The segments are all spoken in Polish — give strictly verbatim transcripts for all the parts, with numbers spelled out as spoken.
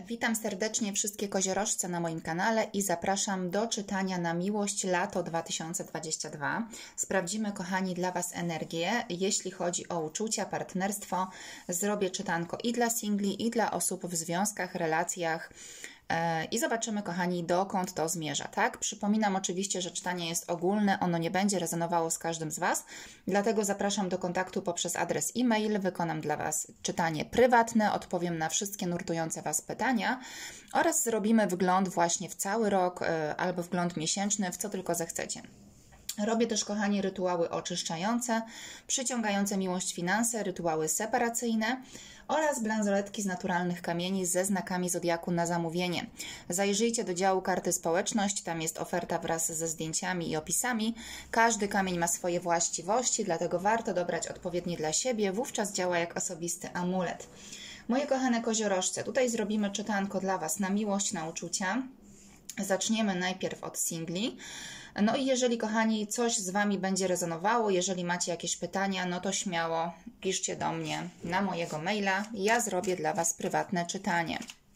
Witam serdecznie wszystkie koziorożce na moim kanale i zapraszam do czytania na miłość lato dwa tysiące dwudziesty drugi. Sprawdzimy, kochani, dla Was energię. Jeśli chodzi o uczucia, partnerstwo, zrobię czytanko i dla singli, i dla osób w związkach, relacjach. I zobaczymy, kochani, dokąd to zmierza, tak? Przypominam oczywiście, że czytanie jest ogólne, ono nie będzie rezonowało z każdym z Was, dlatego zapraszam do kontaktu poprzez adres e-mail, wykonam dla Was czytanie prywatne, odpowiem na wszystkie nurtujące Was pytania oraz zrobimy wgląd właśnie w cały rok albo wgląd miesięczny, w co tylko zechcecie. Robię też, kochani, rytuały oczyszczające, przyciągające miłość, finanse, rytuały separacyjne oraz bransoletki z naturalnych kamieni ze znakami zodiaku na zamówienie. Zajrzyjcie do działu karty społeczność, tam jest oferta wraz ze zdjęciami i opisami. Każdy kamień ma swoje właściwości, dlatego warto dobrać odpowiednie dla siebie, wówczas działa jak osobisty amulet. Moje kochane koziorożce, tutaj zrobimy czytanko dla Was na miłość, na uczucia. Zaczniemy najpierw od singli. No i jeżeli, kochani, coś z Wami będzie rezonowało, jeżeli macie jakieś pytania, no to śmiało piszcie do mnie na mojego maila. Ja zrobię dla Was prywatne czytanie.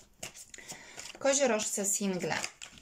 Koziorożce single.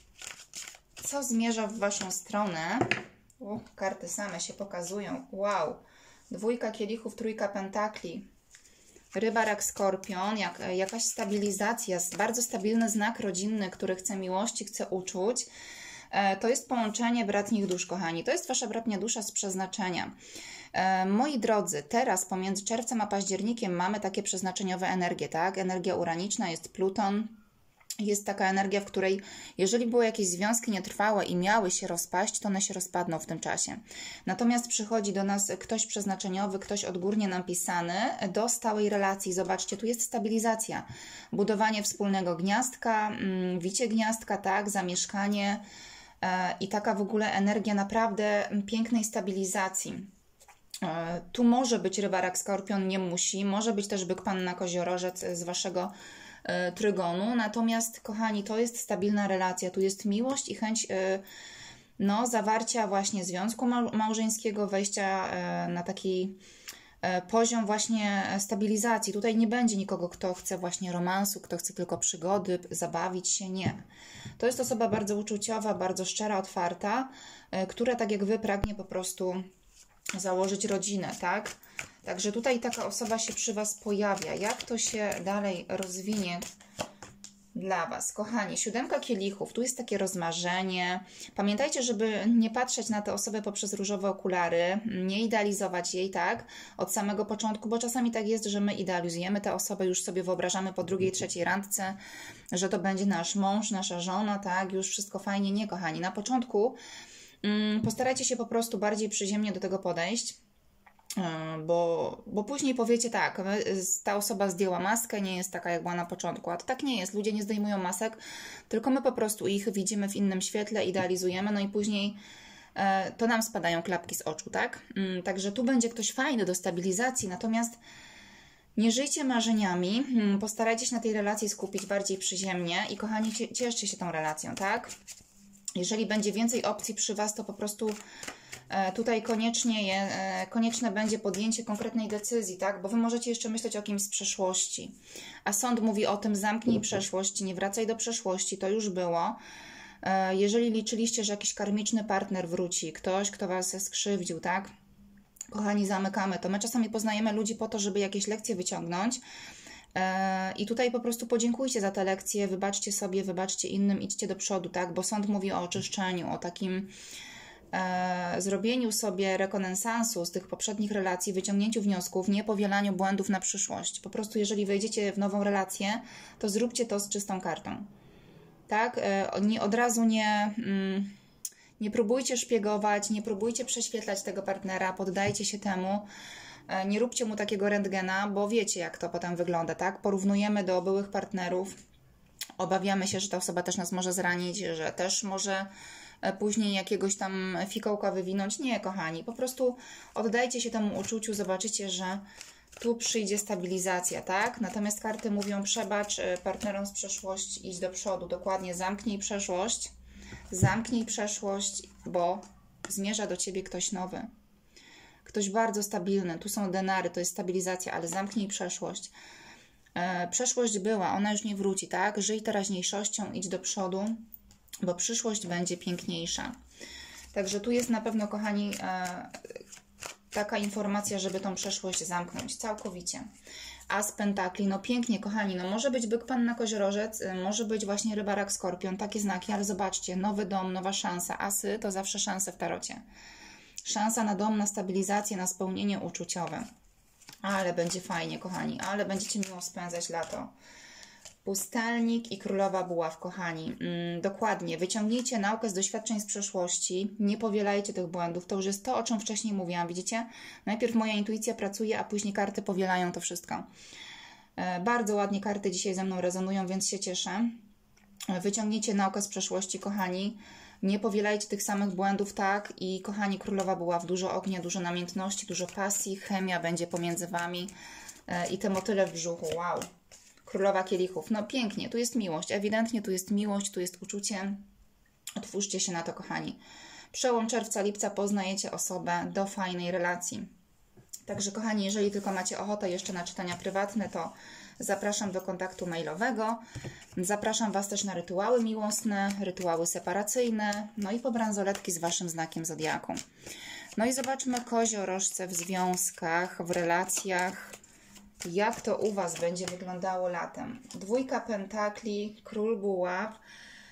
Co zmierza w Waszą stronę? U, karty same się pokazują. Wow! Dwójka kielichów, trójka pentakli. Ryba, rak, skorpion, jak, jakaś stabilizacja, bardzo stabilny znak rodzinny, który chce miłości, chce uczuć. To jest połączenie bratnich dusz, kochani. To jest Wasza bratnia dusza z przeznaczenia. Moi drodzy, teraz pomiędzy czerwcem a październikiem mamy takie przeznaczeniowe energie, tak? Energia uraniczna, jest Pluton. Jest taka energia, w której jeżeli były jakieś związki nietrwałe i miały się rozpaść, to one się rozpadną w tym czasie. Natomiast przychodzi do nas ktoś przeznaczeniowy, ktoś odgórnie nam pisany do stałej relacji. Zobaczcie, tu jest stabilizacja. Budowanie wspólnego gniazdka, wicie gniazdka, tak, zamieszkanie i taka w ogóle energia naprawdę pięknej stabilizacji. Tu może być ryba, rak, skorpion, nie musi. Może być też byk, panna, koziorożec z Waszego trygonu. Natomiast, kochani, to jest stabilna relacja. Tu jest miłość i chęć no, zawarcia właśnie związku małżeńskiego, wejścia na taki poziom właśnie stabilizacji. Tutaj nie będzie nikogo, kto chce właśnie romansu, kto chce tylko przygody, zabawić się. Nie. To jest osoba bardzo uczuciowa, bardzo szczera, otwarta, która tak jak Wy pragnie po prostu założyć rodzinę, tak? Także tutaj taka osoba się przy Was pojawia. Jak to się dalej rozwinie dla Was? Kochani, siódemka kielichów, tu jest takie rozmarzenie. Pamiętajcie, żeby nie patrzeć na tę osobę poprzez różowe okulary, nie idealizować jej, tak? Od samego początku, bo czasami tak jest, że my idealizujemy tę osobę, już sobie wyobrażamy po drugiej, trzeciej randce, że to będzie nasz mąż, nasza żona, tak? Już wszystko fajnie. Nie, kochani. Na początku mm, postarajcie się po prostu bardziej przyziemnie do tego podejść. Bo, bo później powiecie tak, ta osoba zdjęła maskę, nie jest taka jak była na początku, a to tak nie jest, ludzie nie zdejmują masek, tylko my po prostu ich widzimy w innym świetle, idealizujemy, no i później e, to nam spadają klapki z oczu, tak? Mm, także tu będzie ktoś fajny do stabilizacji, natomiast nie żyjcie marzeniami, mm, postarajcie się na tej relacji skupić bardziej przyziemnie i kochani, cieszcie się tą relacją, tak? Jeżeli będzie więcej opcji przy Was, to po prostu tutaj koniecznie je, konieczne będzie podjęcie konkretnej decyzji, tak? Bo Wy możecie jeszcze myśleć o kimś z przeszłości. A sąd mówi o tym, zamknij przeszłość, nie wracaj do przeszłości, to już było. Jeżeli liczyliście, że jakiś karmiczny partner wróci, ktoś, kto Was skrzywdził, tak? Kochani, zamykamy to. My czasami poznajemy ludzi po to, żeby jakieś lekcje wyciągnąć. I tutaj po prostu podziękujcie za te lekcje, wybaczcie sobie, wybaczcie innym, idźcie do przodu, tak? Bo sąd mówi o oczyszczeniu, o takim E, zrobieniu sobie rekonesansu z tych poprzednich relacji, wyciągnięciu wniosków, nie powielaniu błędów na przyszłość. Po prostu jeżeli wejdziecie w nową relację, to zróbcie to z czystą kartą. Tak? E, nie, od razu nie, mm, nie próbujcie szpiegować, nie próbujcie prześwietlać tego partnera, poddajcie się temu. E, nie róbcie mu takiego rentgena, bo wiecie, jak to potem wygląda. Tak? Porównujemy do byłych partnerów, obawiamy się, że ta osoba też nas może zranić, że też może później jakiegoś tam fikołka wywinąć. Nie, kochani, po prostu oddajcie się temu uczuciu, zobaczycie, że tu przyjdzie stabilizacja, tak? Natomiast karty mówią, przebacz partnerom z przeszłości, idź do przodu, dokładnie, zamknij przeszłość, zamknij przeszłość, bo zmierza do Ciebie ktoś nowy. Ktoś bardzo stabilny, tu są denary, to jest stabilizacja, ale zamknij przeszłość. E, przeszłość była, ona już nie wróci, tak? Żyj teraźniejszością, idź do przodu, bo przyszłość będzie piękniejsza. Także tu jest na pewno, kochani, e, taka informacja, żeby tą przeszłość zamknąć całkowicie. As pentakli, no pięknie, kochani, no może być byk, panna, koziorożec, może być właśnie ryba, rak, skorpion, takie znaki, ale zobaczcie, nowy dom, nowa szansa. Asy to zawsze szanse w tarocie. Szansa na dom, na stabilizację, na spełnienie uczuciowe. Ale będzie fajnie, kochani, ale będziecie miło spędzać lato. Pustelnik i królowa buław, kochani. Mm, dokładnie, wyciągnijcie naukę z doświadczeń z przeszłości, nie powielajcie tych błędów. To już jest to, o czym wcześniej mówiłam, widzicie? Najpierw moja intuicja pracuje, a później karty powielają to wszystko. E, bardzo ładnie karty dzisiaj ze mną rezonują, więc się cieszę. E, wyciągnijcie naukę z przeszłości, kochani. Nie powielajcie tych samych błędów, tak? I kochani, królowa buław, dużo ognia, dużo namiętności, dużo pasji, chemia będzie pomiędzy Wami e, i te motyle w brzuchu, wow. Królowa kielichów. No pięknie, tu jest miłość. Ewidentnie tu jest miłość, tu jest uczucie. Otwórzcie się na to, kochani. Przełom czerwca, lipca poznajecie osobę do fajnej relacji. Także, kochani, jeżeli tylko macie ochotę jeszcze na czytania prywatne, to zapraszam do kontaktu mailowego. Zapraszam Was też na rytuały miłosne, rytuały separacyjne, no i po bransoletki z Waszym znakiem zodiaku. No i zobaczmy koziorożce w związkach, w relacjach. Jak to u Was będzie wyglądało latem? Dwójka pentakli, król buław,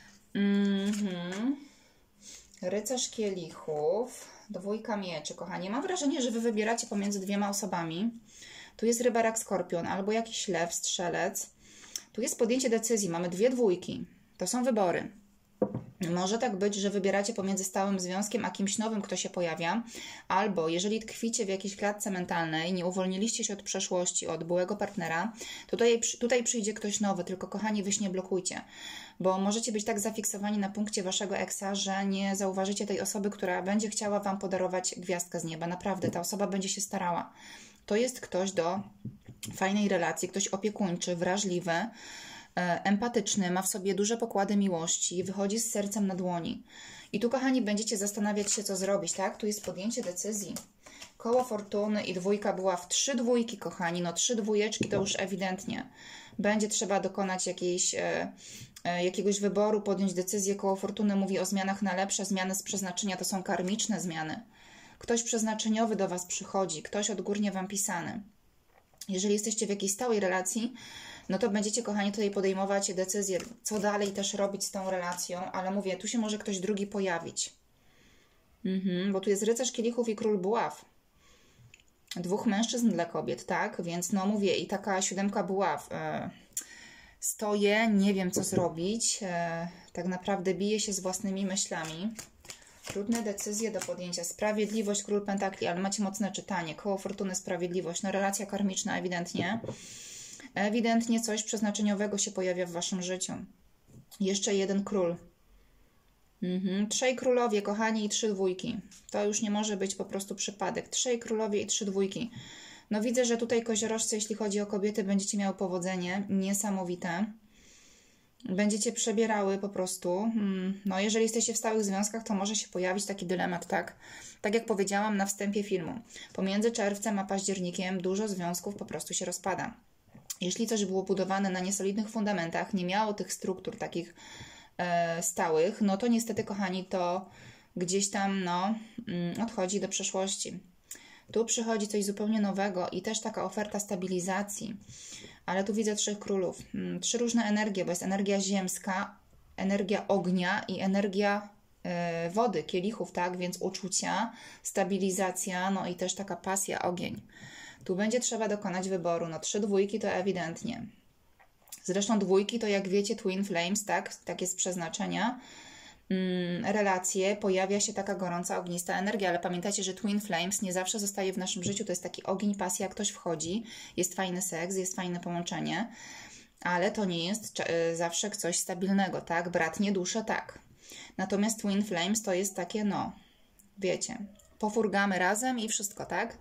mm-hmm. rycerz kielichów, dwójka mieczy, kochani. Mam wrażenie, że Wy wybieracie pomiędzy dwiema osobami. Tu jest ryba, rak, skorpion, albo jakiś lew, strzelec. Tu jest podjęcie decyzji. Mamy dwie dwójki. To są wybory. Może tak być, że wybieracie pomiędzy stałym związkiem, a kimś nowym, kto się pojawia. Albo jeżeli tkwicie w jakiejś klatce mentalnej, nie uwolniliście się od przeszłości, od byłego partnera, to tutaj, tutaj przyjdzie ktoś nowy. Tylko, kochani, Wy się nie blokujcie. Bo możecie być tak zafiksowani na punkcie Waszego eksa, że nie zauważycie tej osoby, która będzie chciała Wam podarować gwiazdkę z nieba. Naprawdę, ta osoba będzie się starała. To jest ktoś do fajnej relacji, ktoś opiekuńczy, wrażliwy, empatyczny, ma w sobie duże pokłady miłości, wychodzi z sercem na dłoni. I tu, kochani, będziecie zastanawiać się, co zrobić, tak? Tu jest podjęcie decyzji. Koło fortuny i dwójka była w trzy dwójki, kochani. No trzy dwójeczki to już ewidentnie. Będzie trzeba dokonać jakiejś, e, e, jakiegoś wyboru, podjąć decyzję. Koło fortuny mówi o zmianach na lepsze. Zmiany z przeznaczenia to są karmiczne zmiany. Ktoś przeznaczeniowy do Was przychodzi, ktoś odgórnie Wam pisany. Jeżeli jesteście w jakiejś stałej relacji, no to będziecie, kochani, tutaj podejmować decyzję, co dalej też robić z tą relacją, ale mówię, tu się może ktoś drugi pojawić. Mhm, bo tu jest rycerz kielichów i król buław. Dwóch mężczyzn dla kobiet, tak? Więc no mówię, i taka siódemka buław. E, stoję, nie wiem, co zrobić. E, tak naprawdę biję się z własnymi myślami. Trudne decyzje do podjęcia. Sprawiedliwość, król pentakli, ale macie mocne czytanie. Koło fortuny, sprawiedliwość. No relacja karmiczna ewidentnie. Ewidentnie coś przeznaczeniowego się pojawia w Waszym życiu. Jeszcze jeden król. Mhm. Trzej królowie, kochani, i trzy dwójki. To już nie może być po prostu przypadek. Trzej królowie i trzy dwójki. No widzę, że tutaj koziorożce, jeśli chodzi o kobiety, będziecie miały powodzenie. Niesamowite. Będziecie przebierały po prostu. No jeżeli jesteście w stałych związkach, to może się pojawić taki dylemat, tak? Tak jak powiedziałam na wstępie filmu. Pomiędzy czerwcem a październikiem dużo związków po prostu się rozpada. Jeśli coś było budowane na niesolidnych fundamentach, nie miało tych struktur takich e, stałych, no to niestety, kochani, to gdzieś tam no, mm, odchodzi do przeszłości. Tu przychodzi coś zupełnie nowego i też taka oferta stabilizacji. Ale tu widzę trzech królów. Mm, trzy różne energie, bo jest energia ziemska, energia ognia i energia e, wody, kielichów, tak? Więc uczucia, stabilizacja, no i też taka pasja, ogień. Tu będzie trzeba dokonać wyboru. No trzy dwójki to ewidentnie. Zresztą dwójki to, jak wiecie, Twin Flames, tak? Tak jest z przeznaczenia. Mm, relacje, pojawia się taka gorąca, ognista energia, ale pamiętajcie, że Twin Flames nie zawsze zostaje w naszym życiu. To jest taki ogień, pasja, jak ktoś wchodzi, jest fajny seks, jest fajne połączenie, ale to nie jest zawsze coś stabilnego, tak? Bratnie dusze, tak. Natomiast Twin Flames to jest takie, no, wiecie, pofurgamy razem i wszystko, tak?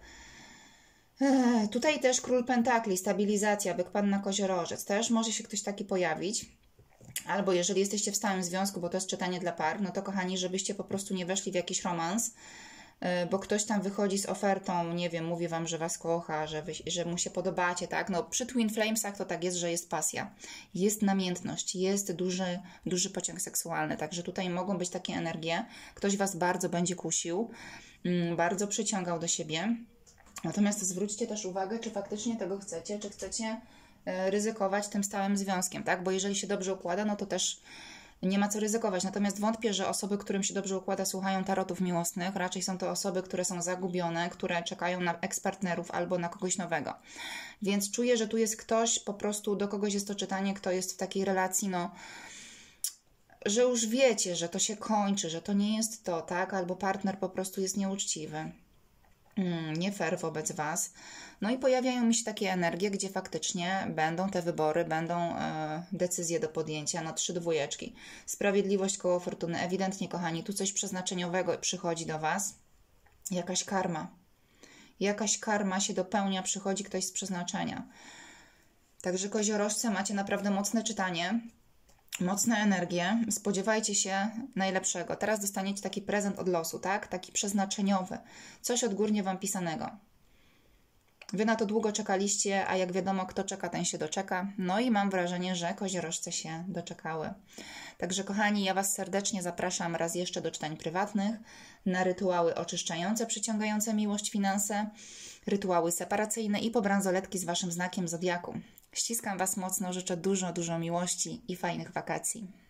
Ech, tutaj też król pentakli, stabilizacja, byk, panna, koziorożec. Też może się ktoś taki pojawić. Albo jeżeli jesteście w stałym związku, bo to jest czytanie dla par, no to kochani, żebyście po prostu nie weszli w jakiś romans, bo ktoś tam wychodzi z ofertą, nie wiem, mówi Wam, że Was kocha, że, wy, że mu się podobacie, tak? No przy Twin Flamesach to tak jest, że jest pasja, jest namiętność, jest duży, duży pociąg seksualny, także tutaj mogą być takie energie, ktoś Was bardzo będzie kusił, bardzo przyciągał do siebie, natomiast zwróćcie też uwagę, czy faktycznie tego chcecie, czy chcecie ryzykować tym stałym związkiem, tak? Bo jeżeli się dobrze układa, no to też nie ma co ryzykować. Natomiast wątpię, że osoby, którym się dobrze układa, słuchają tarotów miłosnych. Raczej są to osoby, które są zagubione, które czekają na eks-partnerów albo na kogoś nowego. Więc czuję, że tu jest ktoś, po prostu do kogoś jest to czytanie, kto jest w takiej relacji, no, że już wiecie, że to się kończy, że to nie jest to, tak? Albo partner po prostu jest nieuczciwy. Nie fair wobec Was. No i pojawiają mi się takie energie, gdzie faktycznie będą te wybory, będą e, decyzje do podjęcia. No trzy dwójeczki. Sprawiedliwość koło fortuny. Ewidentnie, kochani, tu coś przeznaczeniowego przychodzi do Was. Jakaś karma. Jakaś karma się dopełnia, przychodzi ktoś z przeznaczenia. Także koziorożce, macie naprawdę mocne czytanie. Mocne energie, spodziewajcie się najlepszego. Teraz dostaniecie taki prezent od losu, tak? Taki przeznaczeniowy. Coś odgórnie Wam pisanego. Wy na to długo czekaliście, a jak wiadomo, kto czeka, ten się doczeka. No i mam wrażenie, że koziorożce się doczekały. Także kochani, ja Was serdecznie zapraszam raz jeszcze do czytań prywatnych, na rytuały oczyszczające, przyciągające miłość, finanse, rytuały separacyjne i po bransoletki z Waszym znakiem zodiaku. Ściskam Was mocno, życzę dużo, dużo miłości i fajnych wakacji.